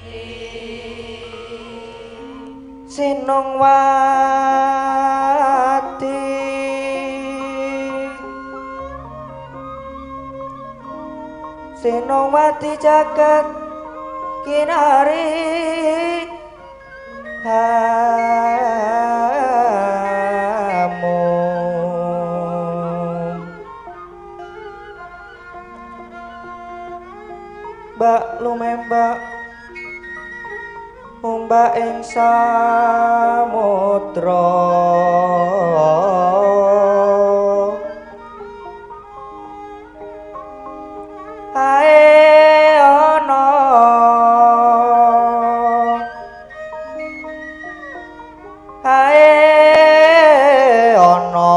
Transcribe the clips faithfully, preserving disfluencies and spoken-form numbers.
Sinongwati Sinongwati jagat kinari hamu Mbak lumembak Umbak ing samudra ae ana ae ana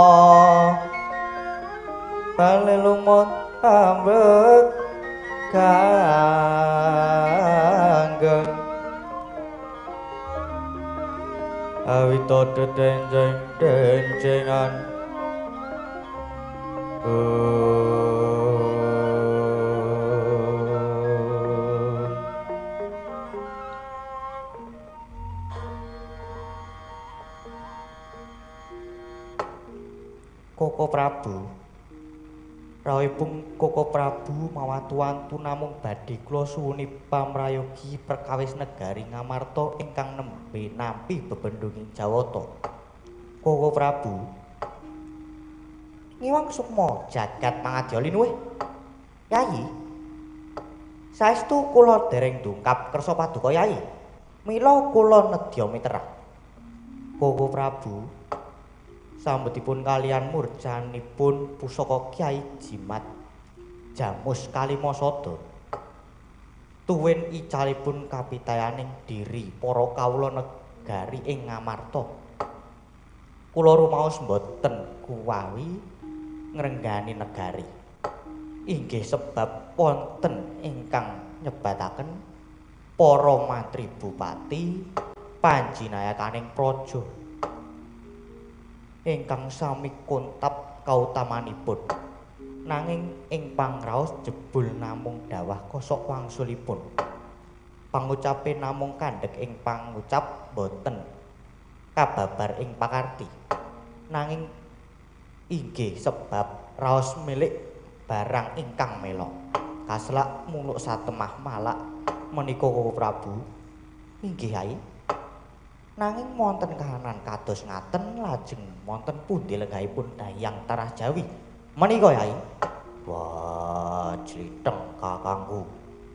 bali lumut ambek kanggeng awita dedenjeng denjengan Koko Prabu rawuhipun Koko Prabu mawatu-wantu namung badhe kula suwuni pamrayogi perkawis negari Ngamarta ingkang nembe nampi bebendhunging Jawata. Koko Prabu ngiwang sukma jagat mangadyali nuwih. Yayi, saestu kula dereng ndungkap kersa paduka Yayi. Mila kula nedya miterak. Koko Prabu sambetipun kalian murjanipun pusaka Kyai Jimat Jamus Kalimasada tuwin icalipun kapitayaning diri para kawula negari ing Ngamarta. Kula rumaos mboten kuwawi ngrenggani negari. Inggih sebab wonten ingkang nyebataken para mantri bupati panjinayakaning praja ingkang sami kontap kautamanipun nanging ing pangraos jebul namung dawah kosok wangsulipun pangucape namung kandhek ing pangucap boten kababar ing pakarti nanging inggih sebab raos milik barang ingkang mela kaselak muluk satemah malak menika Koko Prabu inggih ae nanging wonten kahanan kados ngaten lajeng wonten pundi lenggahipun Dayang Tarah Jawi menika Yai. Wah jlitheng kakangku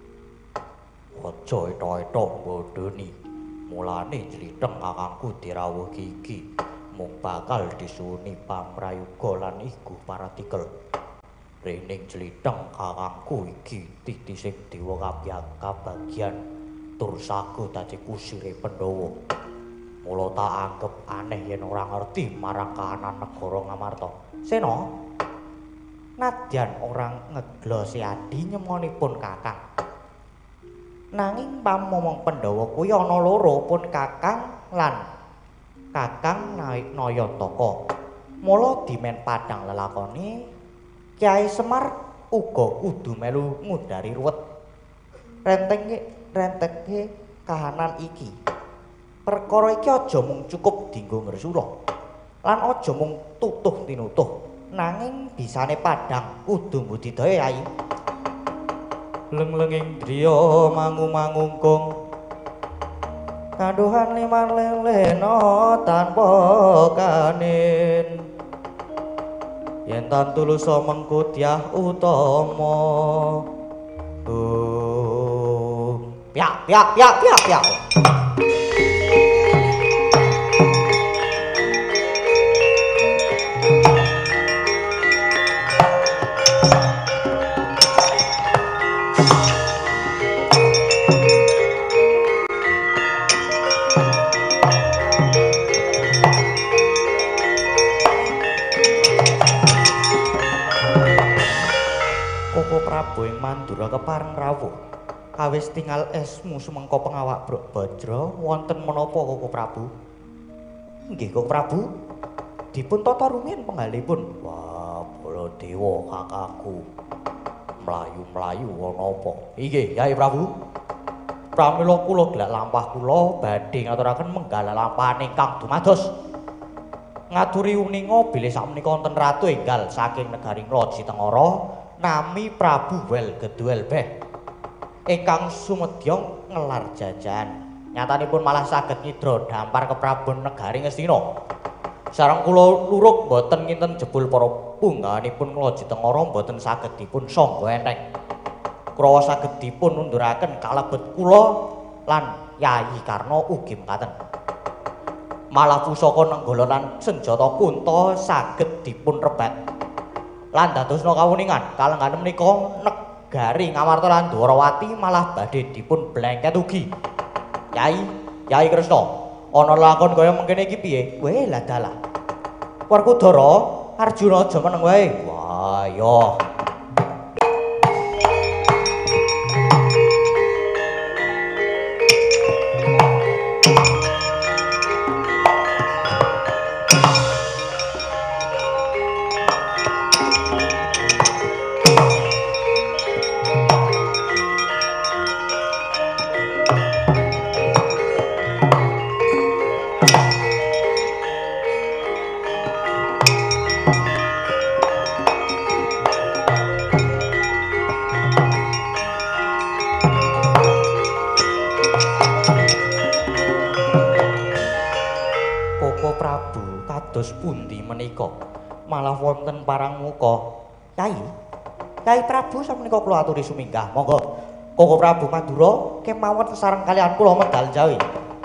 aja eta-eta bodhoni mulane jlitheng kakangku dirawuh gigi mung bakal disuwuni pamrayoga lan iku paratikel rening jlitheng kakangku iki titising dewa kabagyan tur sago dadi kusire Pandhawa. Mula tak anggep aneh yen ora ngerti marang kahanan negara Ngamarta. Sena, nadyan orang ngeglosi adi nyemonipun Kakang. Nanging pamomong Pandhawa kuwi ana loro pun Kakang lan Kakang Nayataka. Mula dimen padhang lelakone Kyai Semar uga kudu melu ngudari ruwet. Rentenge renteke kahanan iki. Perkara iki aja mung cukup dienggo ngresula lan aja mung tutuh tinutuh nanging bisane padhang kudu mbudidaya Yai. Leng-lenging driya mangu-mangungkung kanduhan liman lelena tanpa kanin yen tan tulusa mengko dyah utama uh piak piak piak piak piak Prabu ing Mandura kepareng rawuh kawis tingal esmu sumengko pengawak Brok Bajra wonten menapa Koko Prabu? Nggih Koko Prabu dipun tata rumiyin penggalipun. Wah Baladewa kakangku mlayu-mlayu ana apa? Inggih Yai Prabu. Pramila kula gelak lampah kula badhe ngaturaken menggal lampahan ingkang dumados. Ngaduri uninga bilih sakmenika wonten ratu enggal saking negaring Loji Tengara nami Prabu Wel Geduel Beh ingkang sumedya ngelar jajan. Nyatanipun malah saged nyidra dampar keprabon negari Ngastina. Sareng kula luruk boten nginten jebul para punggawanipun Loji Tengara boten saged dipun sangga enteng. Kurawa saged dipun unduraken kalebet kula lan Yayi Karna ugi mekaten. Malah pusaka nenggala lan senjata Kunta saged dipun rebet. Lan dadosna kawuningan kalenggahan menika negari Ngamarta lan Dwarawati malah badhe dipun blengket ugi. Yai, Yai Kresna, ana lakon kaya mengkene iki piye? Weh lah dalah. Werkudara, Arjuna aja meneng wae. Wah, ya. Kados pundi menika malah wonten parang muka Yai Yai Prabu samenika kula aturi suminggah monggo Koko Prabu Madura kemawon sesareng kalian kula medal jawi.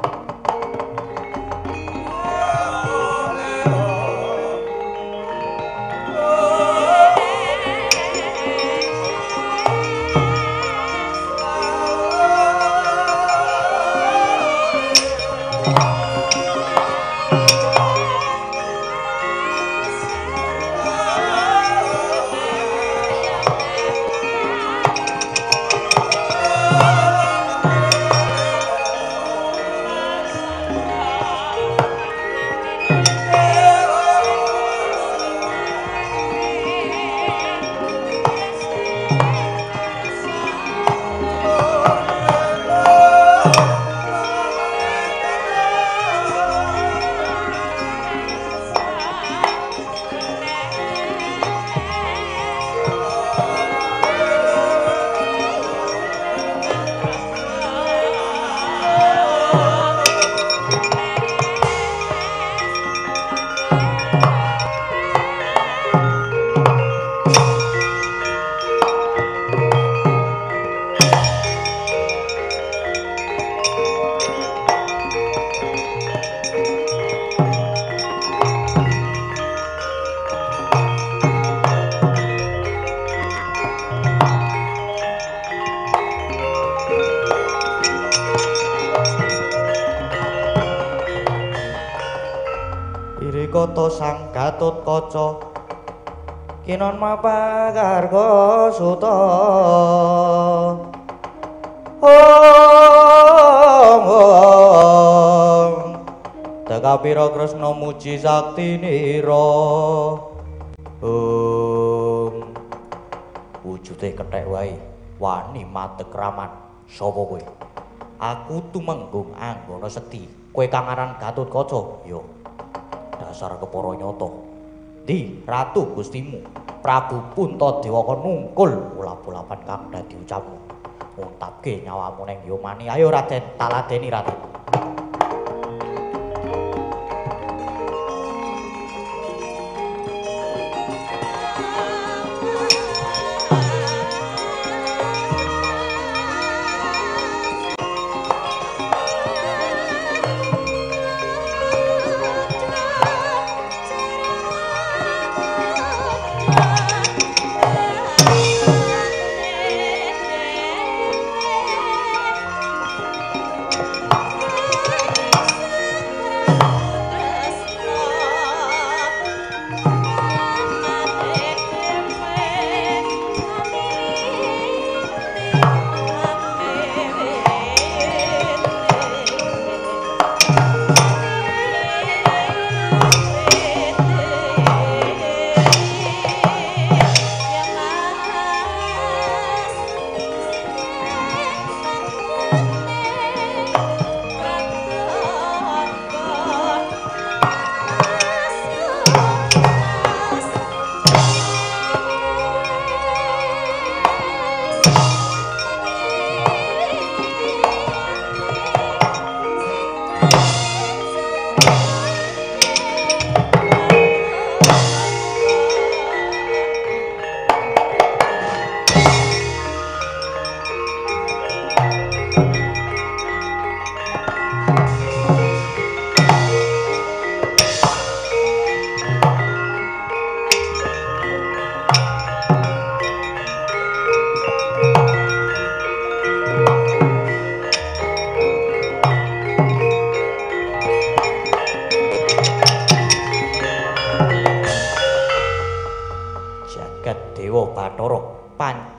Kata sang Gatotkaca kinon mapagarga suta ong ong tekapira Kresna muji saktinira ong wujude kethek wae wani madeg raman sapa kowe aku tumenggung anggana sedhi kowe kang aran Gatotkaca yo dasar kepara nyata. Di ratu gustimu Prabu Puntadewa nungkul ulap-ulapan kang dadi ucapmu. Nguntapke nyawamu ning Yomani. Ayo Raden, tak ladeni Ratu.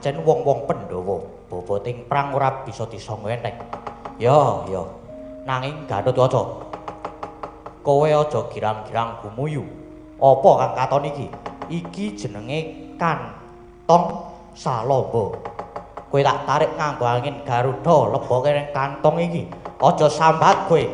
Senajan wong-wong Pandhawa bobot ing prang ora bisa disangga enteng. Ya, ya. Nanging Gatotkaca, kowe aja girang-girang gumuyu. Apa kang katon iki? Iki jenenge kantong salaba. Kowe tak tarik nganggo angin Garuda leboke ning kantong iki. Aja sambat kowe.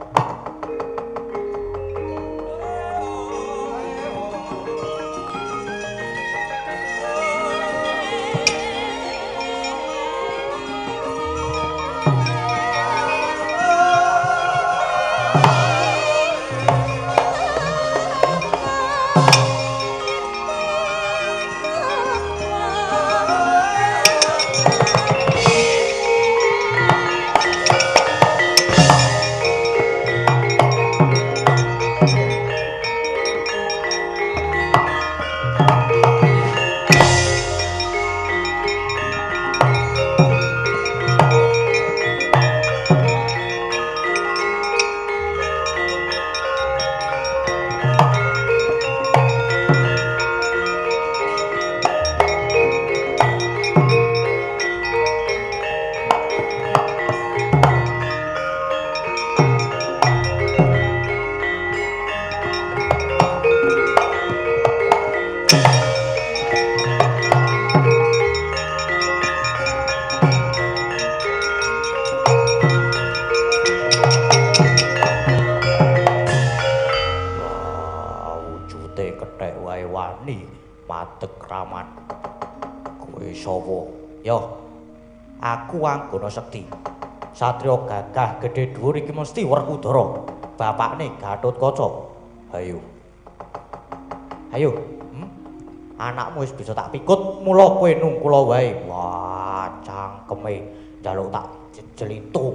Aku Anggana Sekti. Satriya gagah gedhe dhuwur iki mesti Werkudara, bapakne Gatotkaca. Hayo. Hayo. Hmm? Anakmu wis bisa tak pikut, mula kowe nungkula wae. Wah, cangkeme njaluk tak jelitu.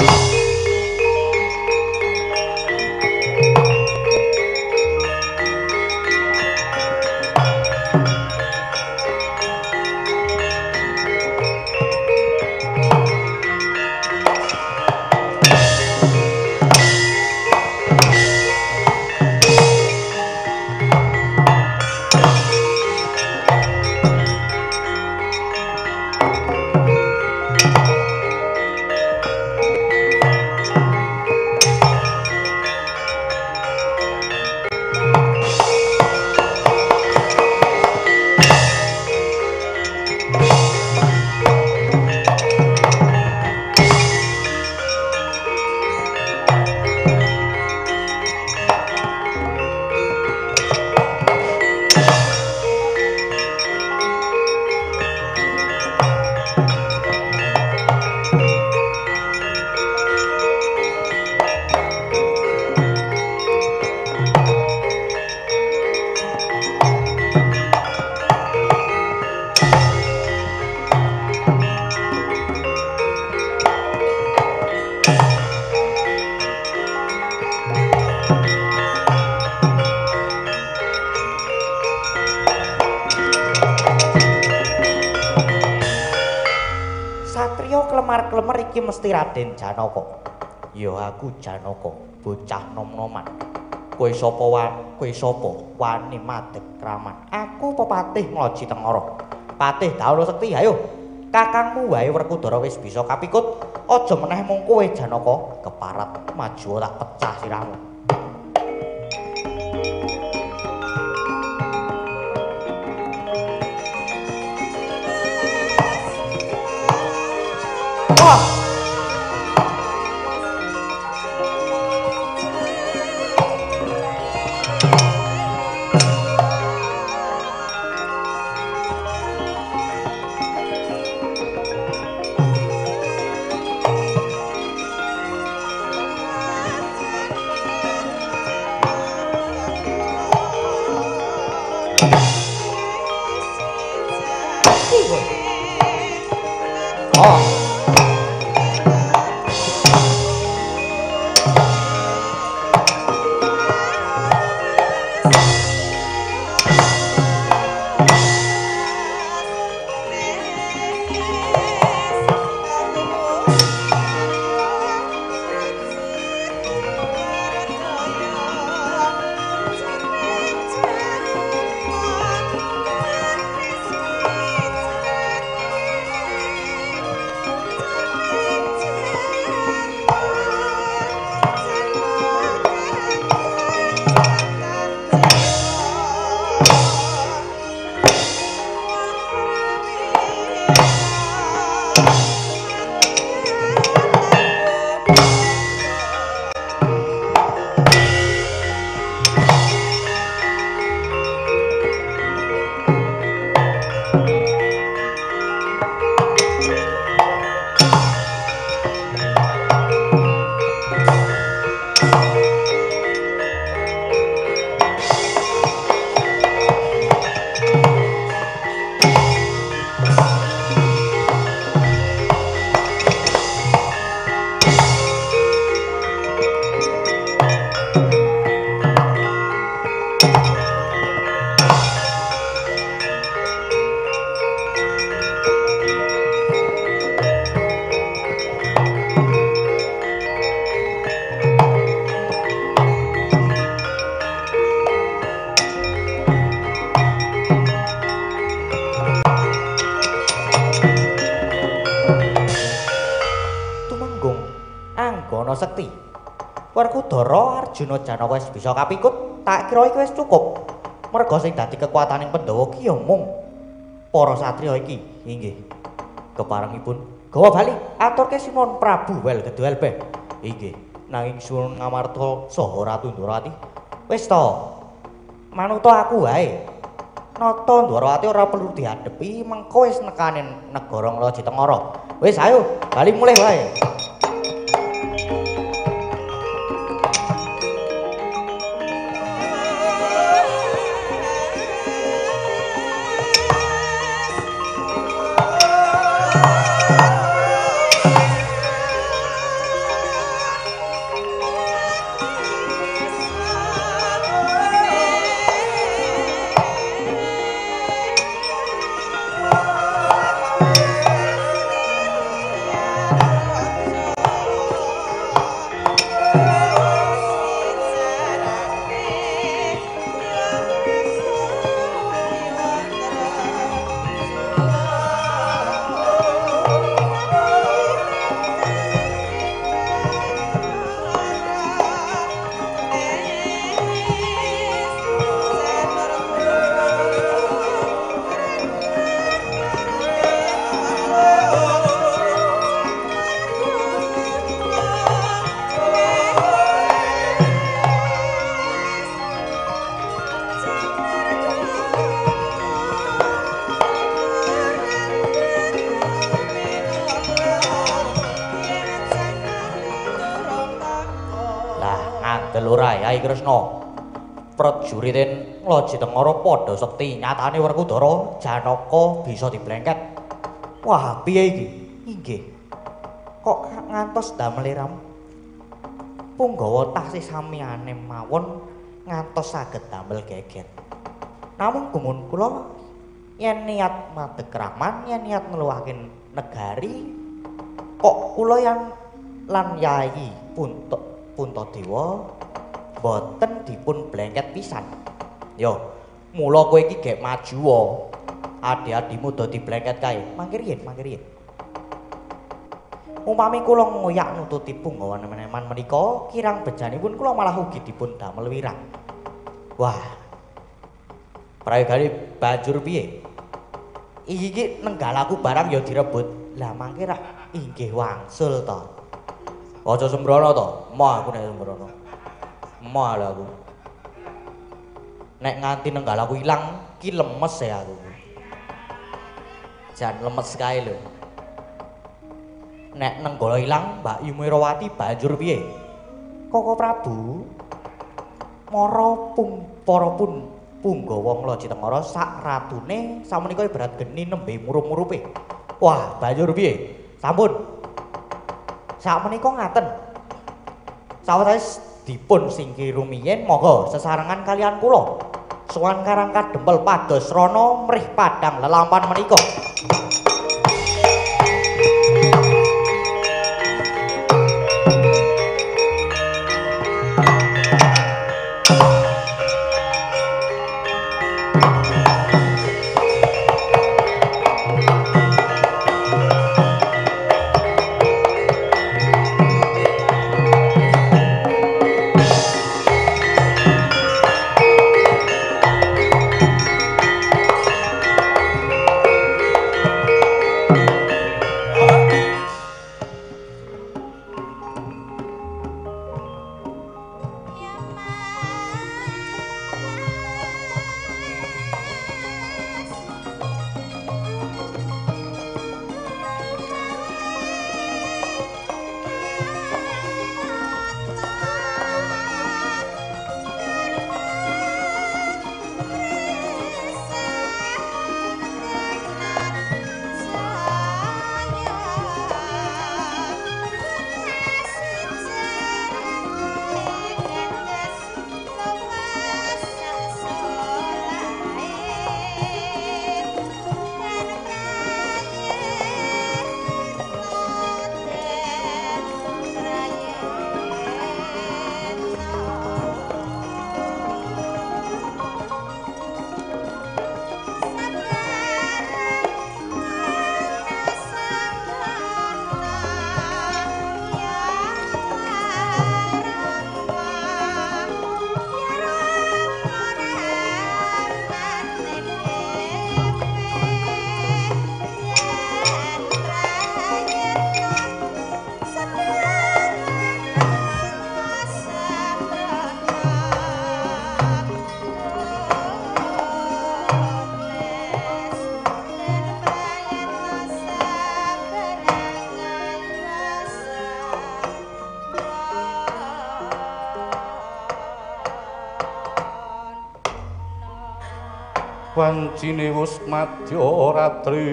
Iki mesti Raden Janaka. Ya aku Janaka, bocah nom-noman. Kowe sapa wae? Kowe sapa? Wani madeg kraman. Aku pepatih Ngloji Tengara. Patih Daula Sekti, ayo. Kakangmu wae Werkudara wis bisa kapikut. Aja meneh mung kowe Janaka, keparat maju tak pecah sirahmu. Wah! sekti. Werkudara Arjuna Janaka wis bisa kapikut, tak kira iki wis cukup. Merga sing dadi kekuataning Pandhawa ki ya mung para satriya iki. Inggih. Keparengipun gawa bali aturke Sinuwun Prabu wel gedhel beh. Inggih. Nanging Sinuwun Ngamarta saha Ratu Ndrawati wis to. Manut aku wae. Nata Ndrawati ora perlu dihadepi, mengko wis nekanin negara Nglajitengara. Wis ayo, bali mulih wae. Yai Kresna prajuriten Nglajitengara padha sekti nyatane Werkudara Janaka bisa diblengket. Wah, piye iki? Inggih. Kok ngantos damel ram? Punggawa taksih samiyane mawon ngantos saged damel geger. Namung gumun kula yen niat madekraman, yen niat neluwaken negari kok kula yang lan Yai Punta Puntadewa boten dipun blengket pisan. Yo, mula kowe iki gek maju wae. Adi-adimu dadi blengket kae. Mangke riyen, mangke riyen. Umpami kula ngoyak nututi punggawa nemen-nemen menika, kirang bejanipun kula malah ugi dipun damel wirang. Wah. Prayogane banjur piye? Iki nenggalaku barang ya direbut. Lah mangke rak inggih wangsul to. Aja sembrono to. Moh aku nek sembrono. Moh aku. Nek nganti nenggalaku ilang ki lemes ya aku. Jan lemes kae lho. Nek nenggala ilang Mbak Yumirawati banjur piye? Koko Prabu mara pung para pun punggawa Nglajitengara sak ratune samenika ibarat geni nembe murup-murupe. Wah, banjur piye? Sampun. Sakmenika ngaten. Sawetawis dipun singkir rumiyin monggo sesarengan kalian kula. Sowan Karangkat Dempel pados rana mrih padang lelampahan menika. wancine wus madya ratri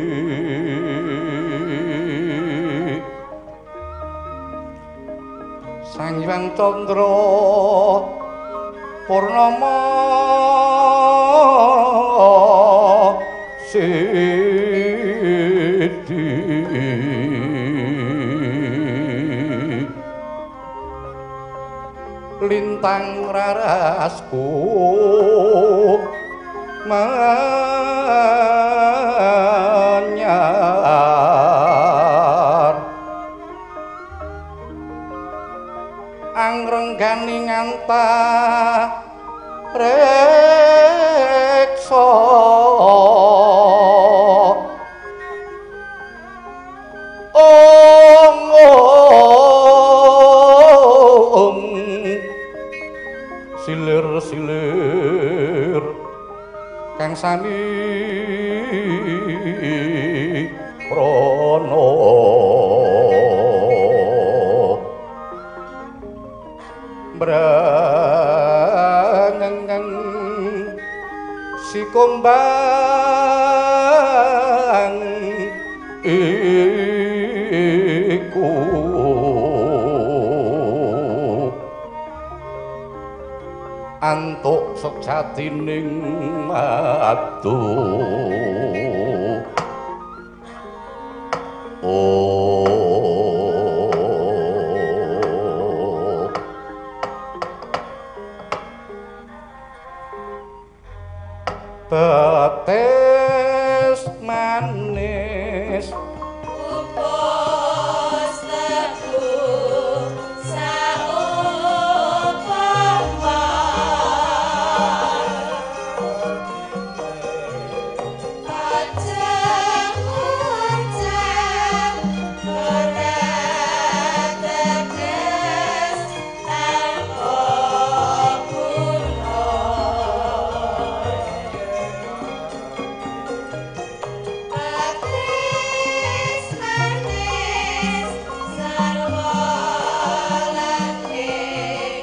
Sang Hyang Candra Purnama Sidi lintang rarasku manyar angrenggani ngantah reksa ong ong silir-silir kang sami prana brangeng si kumbang iku antuk sejatining madu oh tetes manis upos tebu saupama acem-acem ora tetes angkuna Patis manis sarwa langking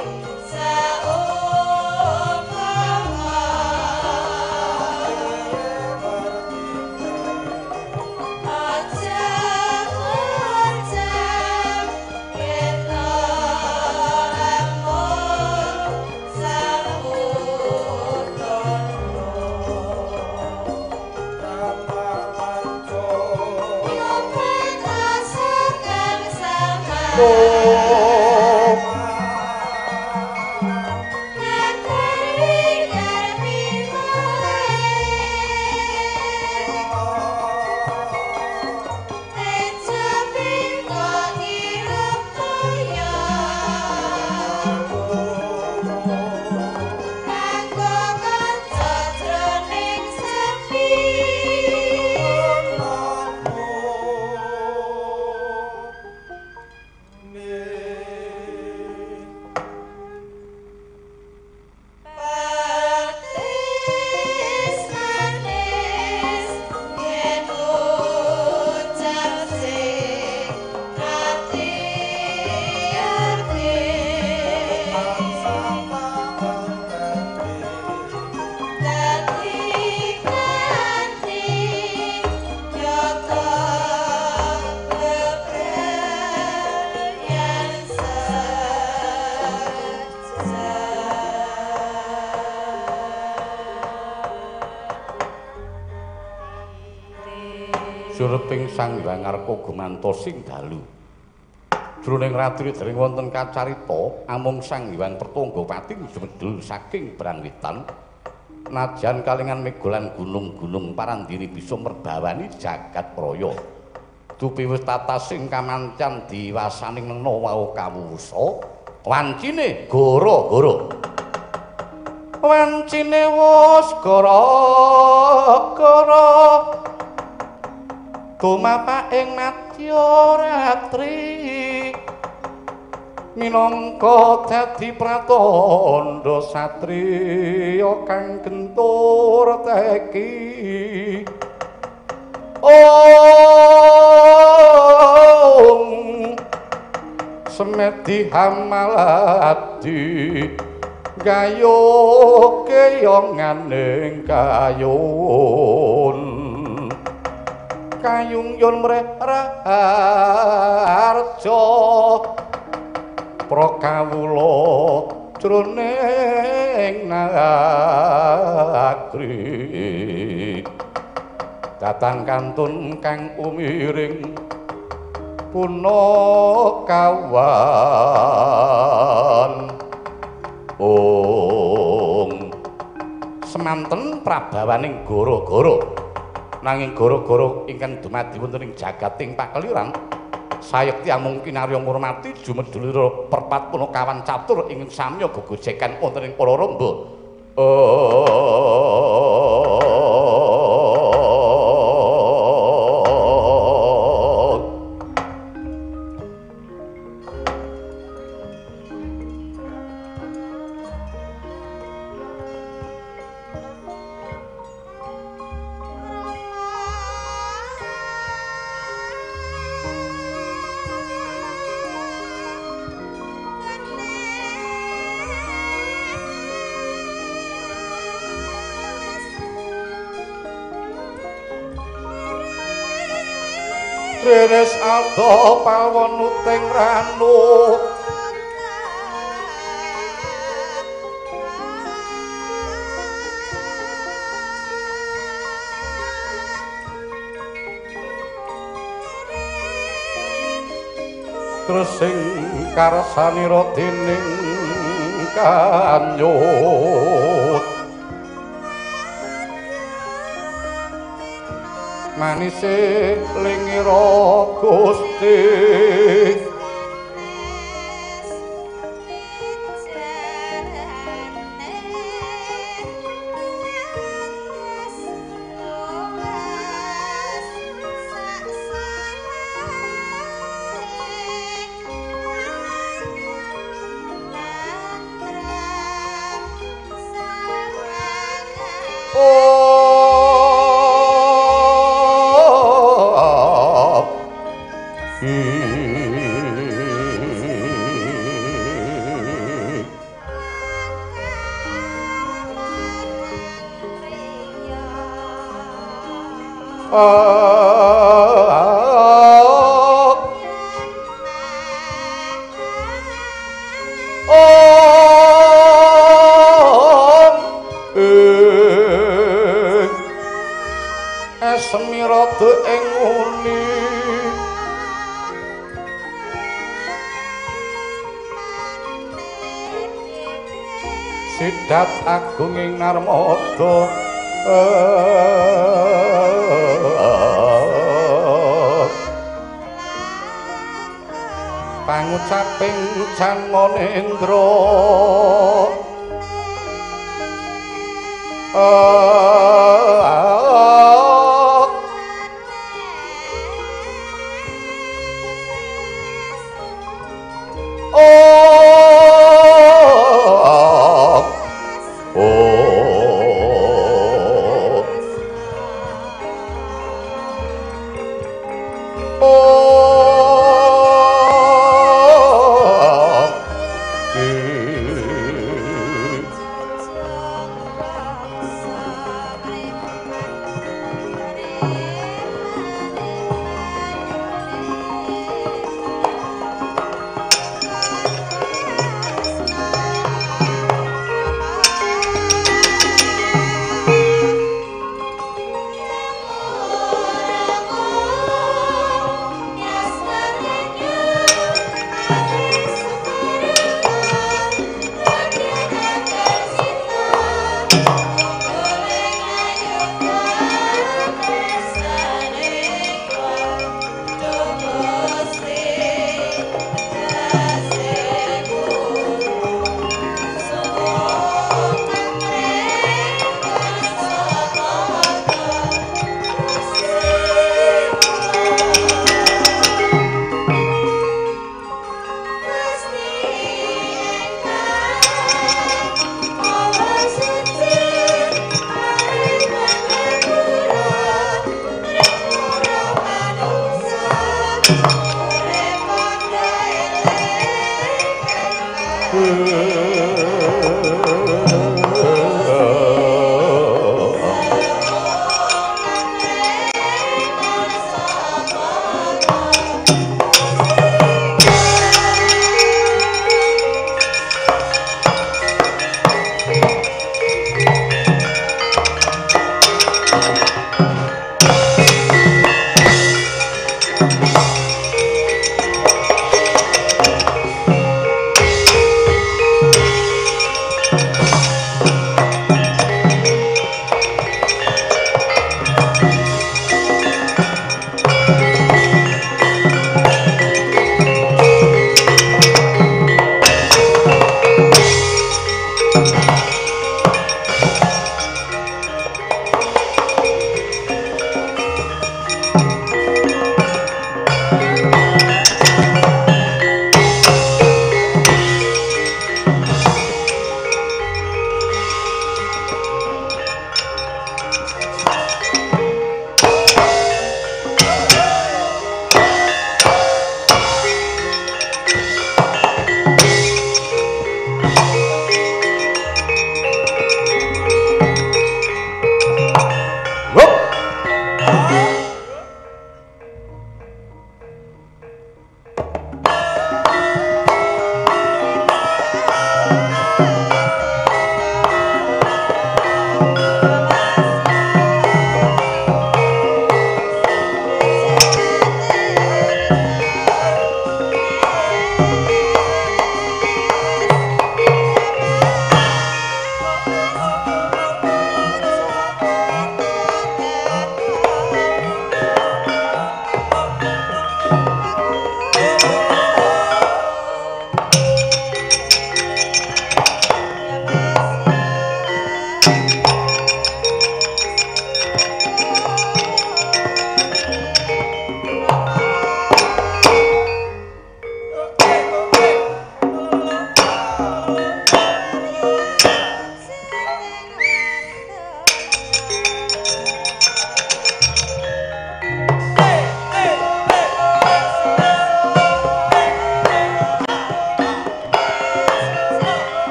saupama acem-acem kita amun Nyopet asakan sama Nakari garmi Tejo pingo ngirup toya Kanggo kanca jroning sepi Patis manis yen ucap sing ati-ati dadi kanthi nyata bebrayan sureping Sang Hyang Arka gumantos sing dalu jroning ratri dereng wonten kacarita amung Sang Hyang Pertanggapati jumedhul saking Brangwitan najan kalingan megolan gunung-gunung parandini bisa merbawani jagat raya dupi wis tata sing kamancan diwasaning nena wau kawusa wancine goro-goro wancine wis goro-goro tumapak ing madya ratri minangka dadi pratandha satriya kang gentur teki Om semedi hamaladi gayo keyonganing kayun kayung yun mreharaja prakawula jroning nagri datang kantun kang umiring punakawan ong semanten prabawaning goro-goro nanging goro-goro ingkang dumadi wonten ing jagating pakeliran sayekti amung kinarya ngurmati jumedulira perpat punakawan catur ingkang samya gegojekan wonten ing para ramba Renes aldo pawon uting ranu terus sing karsanira dening kanyut manise lingira Gusti Semirada ing uni Sidat agung ing narmada pangucaping Janmanendra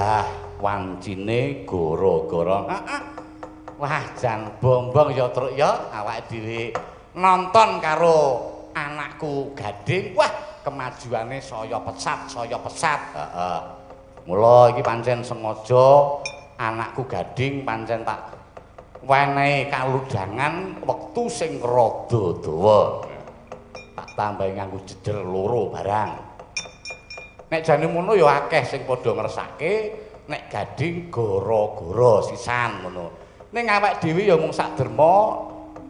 Lah, wancine gara-gara. Heeh. Wah, jan bombong ya truk ya awake dhewe nonton karo anakku Gading. Wah, kemajuane saya pesat, saya pesat. Heeh. Mula iki pancen sengaja anakku Gading pancen tak wenehi kaludangan wektu sing rada dawa. Tak tambahi nganggo jeder loro barang. Nek jane ngono ya akeh sing padha ngersake, nek Gading gara-gara sisan ngono. Ning awake dhewe ya mung sakderma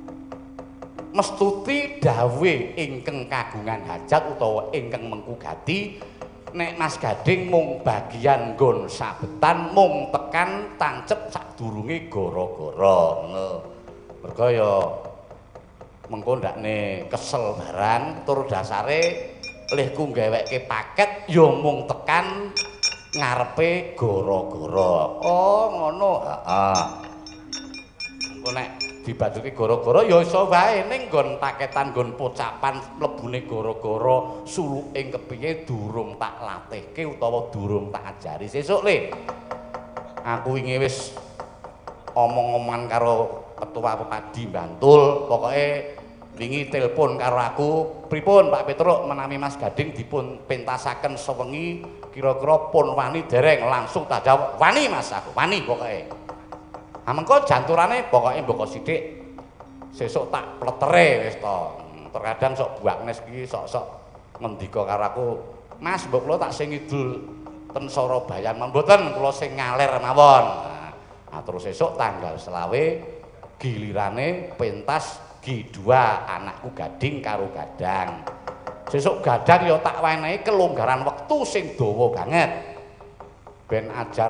mestuti dawuh ingkang kagungan hajat utawa ingkang mengkugati. Nek Mas Gading mung bagian nggon sabetan mung tekan tancep sadurunge gara-gara ngono. Merga ya mengko ndakne kesel barang tur dasare lehku nggawekke paket ya mung tekan ngarepe gara-gara. Oh, ngono. Heeh. Engko nek dibaduke gara-gara ya iso wae ning nggon paketan nggon pocapan mlebune gara-gara suluking kepiye durung tak latihke utawa durung tak ajari. Sesuk le aku wingi wis omong-omongan karo ketua Pepadi Bantul, pokoke wingi telepon karo aku, pripun Pak Petruk menawi Mas Gading dipun pentasaken sewengi kira-kira pun wani dereng, langsung tak jawab wani Mas aku, wani pokoke. Ha mengko janturane pokoke mboko sithik sesuk tak pletere wis to. Terkadang sok buaknes iki sok-sok ngendika karo aku, Mas mbok kula tak sing ngidul ten Sorobayan mboten kula sing ngaler mawon. Nah, terus sesuk tanggal selawe gilirane pentas G dua anakku Gading karo Gadang. Sesuk Gadang ya tak wenehi kelonggaran wektu sing dawa banget. Ben ajar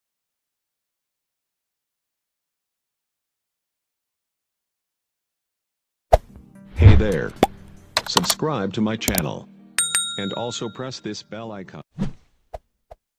Hey there. Subscribe to my channel. And also press this bell icon.